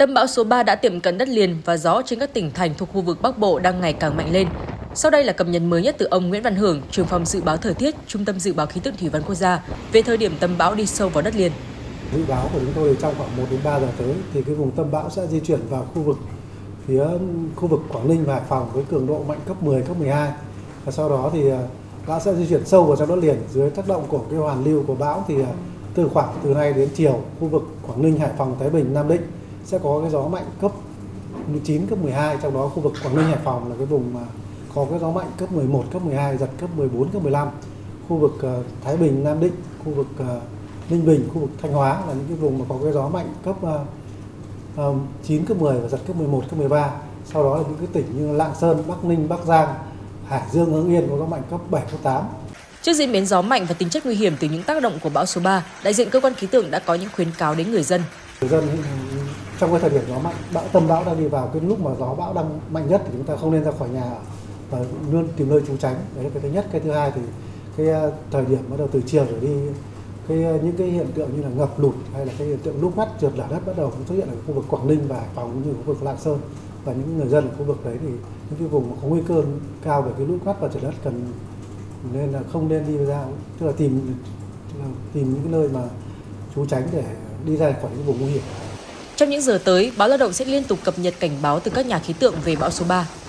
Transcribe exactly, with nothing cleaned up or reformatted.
Tâm bão số ba đã tiệm cận đất liền và gió trên các tỉnh thành thuộc khu vực Bắc Bộ đang ngày càng mạnh lên. Sau đây là cập nhật mới nhất từ ông Nguyễn Văn Hưởng, trưởng phòng dự báo thời tiết, Trung tâm Dự báo Khí tượng Thủy văn Quốc gia về thời điểm tâm bão đi sâu vào đất liền. Dự báo của chúng tôi trong khoảng một đến ba giờ tới thì cái vùng tâm bão sẽ di chuyển vào khu vực phía khu vực Quảng Ninh và Hải Phòng với cường độ mạnh cấp mười, cấp mười hai. Và sau đó thì bão sẽ di chuyển sâu vào trong đất liền dưới tác động của cái hoàn lưu của bão thì từ khoảng từ nay đến chiều khu vực Quảng Ninh, Hải Phòng, Thái Bình, Nam Định sẽ có cái gió mạnh cấp mười chín, cấp mười hai, trong đó khu vực Quảng Ninh, Hải Phòng là cái vùng mà có cái gió mạnh cấp mười một, cấp mười hai, giật cấp mười bốn, cấp mười lăm. Khu vực Thái Bình, Nam Định, khu vực Ninh Bình, khu vực Thanh Hóa là những cái vùng mà có cái gió mạnh cấp uh, chín, cấp mười và giật cấp mười một, cấp mười ba. Sau đó là những cái tỉnh như Lạng Sơn, Bắc Ninh, Bắc Giang, Hải Dương, Hưng Yên có gió mạnh cấp bảy, cấp tám. Trước diễn biến gió mạnh và tính chất nguy hiểm từ những tác động của bão số ba, đại diện cơ quan khí tượng đã có những khuyến cáo đến người dân. Người dân trong cái thời điểm gió mạnh, bão tâm bão đang đi vào cái lúc mà gió bão đang mạnh nhất thì chúng ta không nên ra khỏi nhà và luôn tìm nơi trú tránh. Đấy là cái thứ nhất. Cái thứ hai thì cái thời điểm bắt đầu từ chiều trở đi, cái những cái hiện tượng như là ngập lụt hay là cái hiện tượng lũ quét, trượt lở đất bắt đầu xuất hiện ở khu vực Quảng Ninh và Hải Phòng cũng như khu vực Lạng Sơn, và những người dân ở khu vực đấy thì những cái vùng mà có nguy cơ cao về cái lũ quét và trượt đất cần nên là không nên đi ra, tức là tìm tìm những cái nơi mà trú tránh để đi ra khỏi những vùng nguy hiểm. Trong những giờ tới, báo Lao động sẽ liên tục cập nhật cảnh báo từ các nhà khí tượng về bão số ba.